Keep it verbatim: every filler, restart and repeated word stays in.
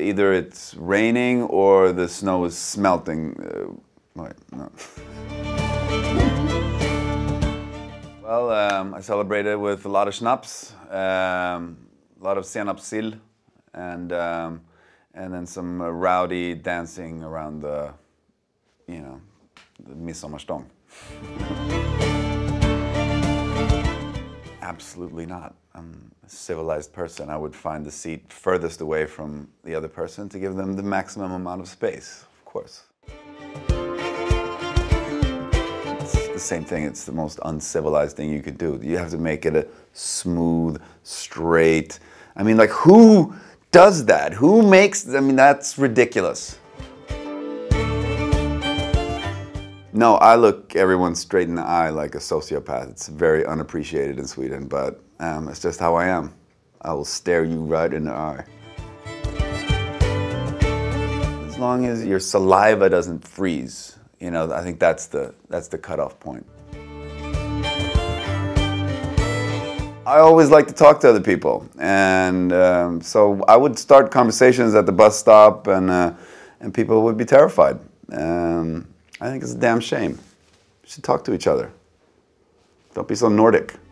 Either it's raining or the snow is smelting. Uh, wait, no. Well, um, I celebrated with a lot of schnapps, um, a lot of senapssill, and um, and then some uh, rowdy dancing around the, you know, the Midsommarstång. Absolutely not. I'm a civilized person. I would find the seat furthest away from the other person to give them the maximum amount of space, of course. It's the same thing. It's the most uncivilized thing you could do. You have to make it a smooth, straight. I mean, like, who does that? Who makes, I mean, that's ridiculous. No, I look everyone straight in the eye like a sociopath. It's very unappreciated in Sweden, but um, it's just how I am. I will stare you right in the eye. As long as your saliva doesn't freeze, you know, I think that's the, that's the cutoff point. I always like to talk to other people, and um, so I would start conversations at the bus stop, and, uh, and people would be terrified. Um, I think it's a damn shame. We should talk to each other. Don't be so Nordic.